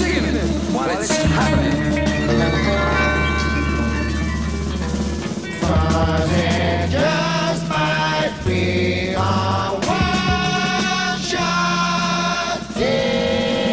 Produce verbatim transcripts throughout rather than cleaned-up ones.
digging it while it's happening. But it just might be a one-shot deal.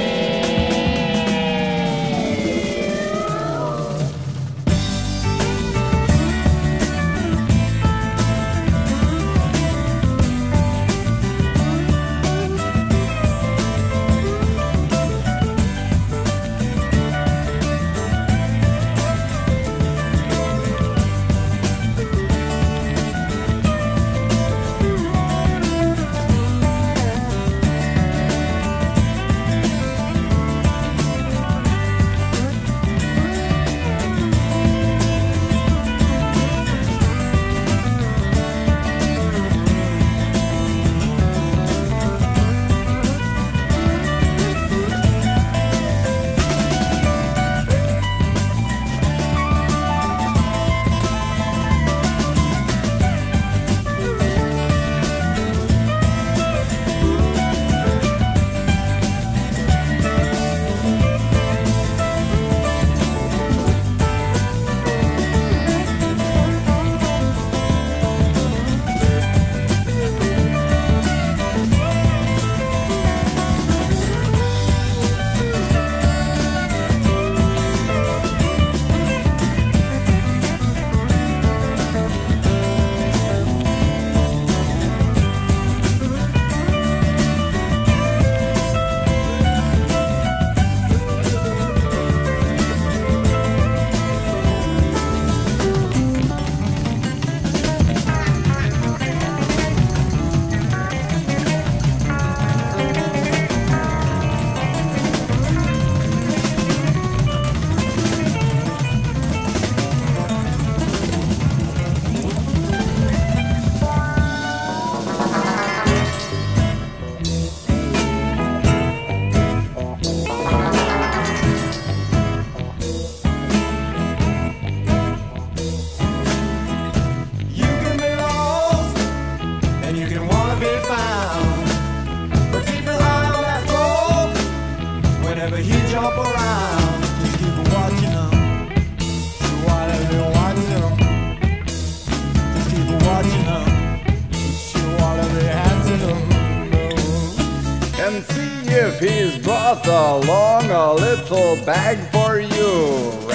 Whenever he jump around, just keep watching him. So whatever you watching him, just keep watching him. So whatever you hands him, and see if he's brought along a little bag for you.